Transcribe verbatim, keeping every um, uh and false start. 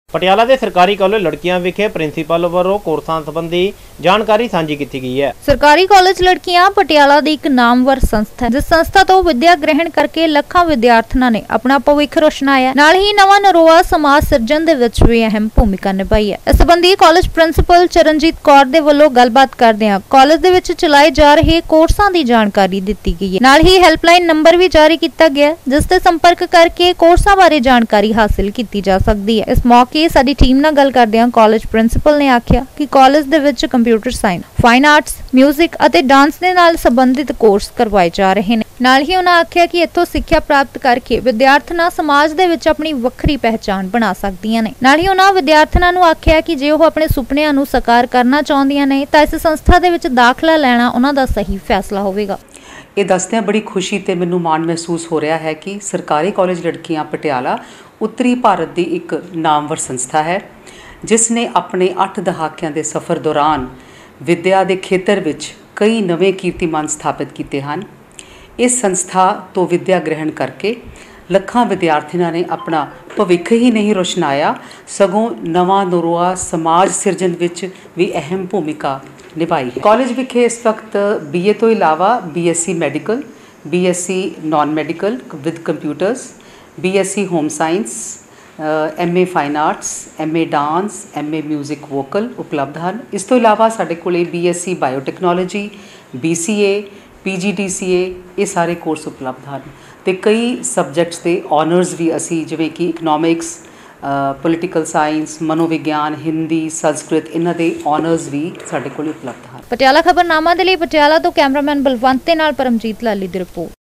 ਪਟਿਆਲਾ ਦੇ ਸਰਕਾਰੀ ਕਾਲਜ ਲੜਕੀਆਂ ਵਿਖੇ ਪ੍ਰਿੰਸੀਪਲ ਵੱਲੋਂ ਕੋਰਸਾਂ ਸੰਬੰਧੀ ਜਾਣਕਾਰੀ ਸਾਂਝੀ ਕੀਤੀ ਗਈ ਹੈ। ਸਰਕਾਰੀ ਕਾਲਜ ਲੜਕੀਆਂ ਪਟਿਆਲਾ ਦੀ ਇੱਕ ਨਾਮਵਰ ਸੰਸਥਾ ਹੈ, ਜਿਸ ਸੰਸਥਾ ਤੋਂ ਵਿਦਿਆ ਗ੍ਰਹਿਣ ਕਰਕੇ ਲੱਖਾਂ ਵਿਦਿਆਰਥਣਾਂ ਨੇ ਆਪਣਾ ਭਵਿੱਖ ਰੋਸ਼ਨਾਇਆ, ਨਾਲ ਹੀ ਨਵਾਂ ਨਰੋਆ ਸਮਾਜ ਸਿਰਜਣ ਦੇ ਵਿੱਚ ਵੀ ਅਹਿਮ ਭੂਮਿਕਾ ਨਿਭਾਈ ਹੈ। ਇਸ ਸੰਬੰਧੀ ਕਾਲਜ ਪ੍ਰਿੰਸੀਪਲ ਚਰਨਜੀਤ ਕੌਰ ਦੇ ਵੱਲੋਂ ਗੱਲਬਾਤ ਕਰਦਿਆਂ ਕਾਲਜ ਦੇ ਵਿੱਚ ਚਲਾਏ ਜਾ ਰਹੇ ਕੋਰਸਾਂ ਦੀ ਜਾਣਕਾਰੀ ਦਿੱਤੀ ਗਈ ਹੈ। ਨਾਲ ਹੀ ਹੈਲਪਲਾਈਨ ਨੰਬਰ ਵੀ ਜਾਰੀ ਕੀਤਾ ਗਿਆ, ਜਿਸ ਤੇ ਸੰਪਰਕ ਕਰਕੇ ਕੋਰਸਾਂ ਬਾਰੇ ਜਾਣਕਾਰੀ ਹਾਸਲ ਕੀਤੀ ਜਾ ਸਕਦੀ ਹੈ। ਇਸ ਮੌਕੇ ਸਾਡੀ ਟੀਮ ਨਾਲ ਗੱਲ ਕਰਦਿਆਂ ਕਾਲਜ ਪ੍ਰਿੰਸੀਪਲ ਨੇ ਆਖਿਆ ਕਿ ਕਾਲਜ ਦੇ ਵਿੱਚ computer science, fine arts, music ਅਤੇ ਡਾਂਸ ਦੇ ਨਾਲ ਸੰਬੰਧਿਤ ਕੋਰਸ ਕਰਵਾਏ ਜਾ ਰਹੇ ਨੇ। ਨਾਲ ਹੀ ਉਹਨਾਂ ਆਖਿਆ ਕਿ ਇੱਥੋਂ ਸਿੱਖਿਆ ਪ੍ਰਾਪਤ ਕਰਕੇ ਵਿਦਿਆਰਥਣਾਂ ਸਮਾਜ ਦੇ ਵਿੱਚ ਆਪਣੀ ਵੱਖਰੀ ਪਹਿਚਾਣ ਬਣਾ ਸਕਦੀਆਂ ਨੇ। ਨਾਲ ਹੀ ਉਹਨਾਂ ਵਿਦਿਆਰਥਣਾਂ ਨੂੰ ਆਖਿਆ ਕਿ ਜੇ ਉਹ ਆਪਣੇ ਸੁਪਨਿਆਂ ਨੂੰ ਸਾਕਾਰ ਕਰਨਾ ਚਾਹੁੰਦੀਆਂ ਨੇ ਤਾਂ ਇਸ ਸੰਸਥਾ ਦੇ ਵਿੱਚ ਦਾਖਲਾ ਲੈਣਾ ਉਹਨਾਂ ਦਾ ਸਹੀ ਫੈਸਲਾ ਹੋਵੇਗਾ। ਇਹ ਦੱਸਦਿਆਂ ਬੜੀ ਖੁਸ਼ੀ ਤੇ ਮੈਨੂੰ ਮਾਣ ਮਹਿਸੂਸ ਹੋ ਰਿਹਾ ਹੈ ਕਿ ਸਰਕਾਰੀ ਕਾਲਜ ਲੜਕੀਆਂ ਪਟਿਆਲਾ ਉੱਤਰੀ ਭਾਰਤ ਦੀ ਇੱਕ ਨਾਮਵਰ ਸੰਸਥਾ ਹੈ, ਜਿਸ ਨੇ ਆਪਣੇ ਅੱਠ ਦਹਾਕਿਆਂ ਦੇ ਸਫ਼ਰ ਦੌਰਾਨ ਵਿੱਦਿਆ ਦੇ ਖੇਤਰ ਵਿੱਚ ਕਈ ਨਵੇਂ ਕੀਰਤੀਮਾਨ ਸਥਾਪਿਤ ਕੀਤੇ ਹਨ। ਇਸ ਸੰਸਥਾ ਤੋਂ ਵਿੱਦਿਆ ਗ੍ਰਹਿਣ ਕਰਕੇ ਲੱਖਾਂ ਵਿਦਿਆਰਥੀਆਂ ਨੇ ਆਪਣਾ ਭਵਿੱਖ ਹੀ ਨਹੀਂ ਰੋਸ਼ਨਾਇਆ, ਸਗੋਂ ਨਵਾਂ ਨਰੋਆ ਸਮਾਜ ਸਿਰਜਣ ਵਿੱਚ ਵੀ ਅਹਿਮ ਭੂਮਿਕਾ ਨਿਭਾਈ ਹੈ। ਕਾਲਜ ਵਿਖੇ ਇਸ ਵਕਤ ਬੀਏ ਤੋਂ ਇਲਾਵਾ BSc medical, BSc non medical with computers, BSc home science, MA fine arts, MA dance, MA music vocal ਉਪਲਬਧ ਹਨ। ਇਸ ਤੋਂ ਇਲਾਵਾ ਸਾਡੇ ਕੋਲੇ ਬੀਐਸਸੀ ਬਾਇਓਟੈਕਨੋਲੋਜੀ, ਬੀਸੀਏ, ਪੀਜੀਡੀਸੀਏ ਇਹ ਸਾਰੇ ਕੋਰਸ ਉਪਲਬਧ ਹਨ ਤੇ ਕਈ ਸਬਜੈਕਟਸ ਦੇ ਆਨਰਸ ਵੀ ਅਸੀਂ, ਜਿਵੇਂ ਕਿ ਇਕਨੋਮਿਕਸ, ਪੋਲੀਟੀਕਲ ਸਾਇੰਸ, ਮਨੋਵਿਗਿਆਨ, ਹਿੰਦੀ, ਸੰਸਕ੍ਰਿਤ, ਇਹਨਾਂ ਦੇ ਆਨਰਸ ਵੀ ਸਾਡੇ ਕੋਲ ਉਪਲਬਧ ਹਨ। ਪਟਿਆਲਾ ਖਬਰਨਾਮਾ ਦੇ ਲਈ ਪਟਿਆਲਾ ਤੋਂ ਕੈਮਰਾਮੈਨ ਬਲਵੰਤ ਦੇ ਨਾਲ ਪਰਮਜੀਤ ਲਾਲੀ ਦੀ ਰਿਪੋਰਟ।